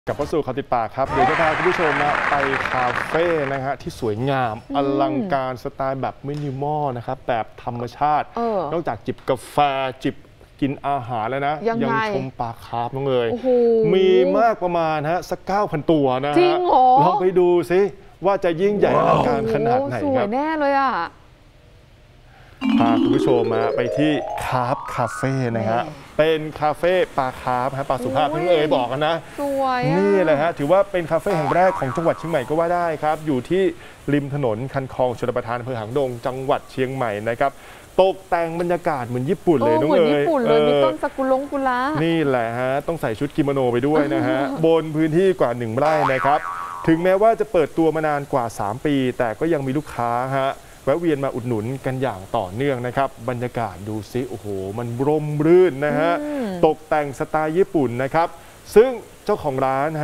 กับเข้าสู่ข่าวติดปากครับเดี๋ยวจะพาคุณผู้ชมไปคาเฟ่นะฮะที่สวยงามอลังการสไตล์แบบมินิมอลนะครับแบบธรรมชาตินอกจากจิบกาแฟจิบกินอาหารแล้วนะยังชมปลาคาร์ฟน้องเลยมีมากประมาณสัก 9,000 ตัวนะฮะลองไปดูซิว่าจะยิ่งใหญ่อลังการขนาดไหนครับสวยแน่เลยอ่ะพาคุณผู้ชมไปที่คาร์ฟคาเฟ่นะฮะเป็นคาเฟ่ปลาคาร์ฟปลาสุภาพที่บอกกันนะสวยนี่เลยฮะถือว่าเป็นคาเฟ่แห่งแรกของจังหวัดเชียงใหม่ก็ว่าได้ครับอยู่ที่ริมถนนคันคลองชลประทานอำเภอหางดงจังหวัดเชียงใหม่นะครับตกแต่งบรรยากาศเหมือนญี่ปุ่นเลยน้องเอ๋ยเหมือนญี่ปุ่นเลยมีต้นซากุระนี่แหละฮะต้องใส่ชุดกิโมโนไปด้วยนะฮะบนพื้นที่กว่า1 ไร่นะครับถึงแม้ว่าจะเปิดตัวมานานกว่า3 ปีแต่ก็ยังมีลูกค้าฮะแวะเวียนมาอุดหนุนกันอย่างต่อเนื่องนะครับบรรยากาศดูซิโอ้โหมันร่มรื่นนะฮะตกแต่งสไตล์ญี่ปุ่นนะครับซึ่งเจ้าของร้าน